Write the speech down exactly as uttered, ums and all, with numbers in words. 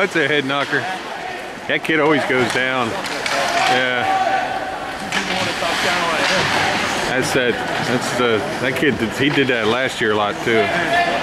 that's a head knocker. That kid always goes down. Yeah. That's that. That's the. That kid. He did that last year a lot too.